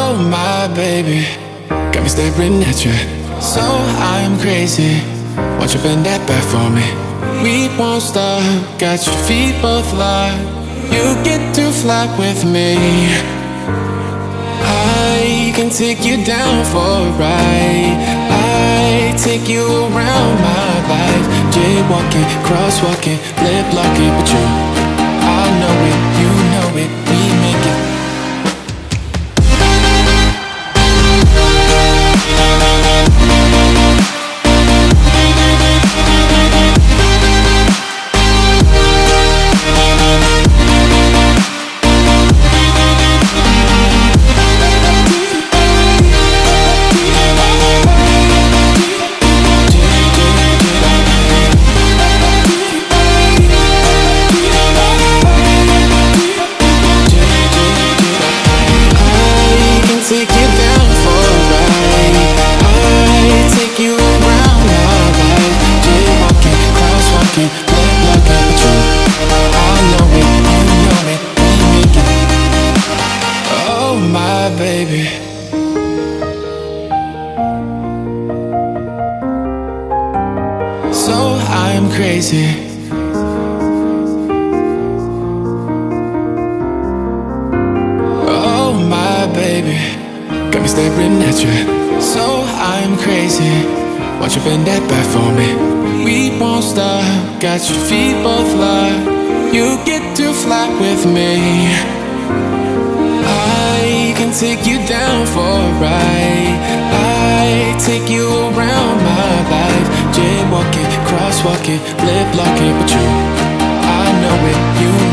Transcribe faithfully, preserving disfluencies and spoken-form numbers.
Oh my baby, got me staring at you. So I'm crazy, won't you bend that back for me? We won't stop, got your feet both locked. You get to fly with me. I can take you down for a ride. I take you around my life. Jaywalking, crosswalking, lip locking. But you, I know it, you know it, we make it. Baby, so I'm crazy. Oh my baby, got me staring at you. So I'm crazy, won't you bend that back for me? We won't stop, got your feet both locked. You get to fly with me. I can take you down for a ride. I take you around my life. Jaywalking, crosswalking, lip locking. But you, I know it, you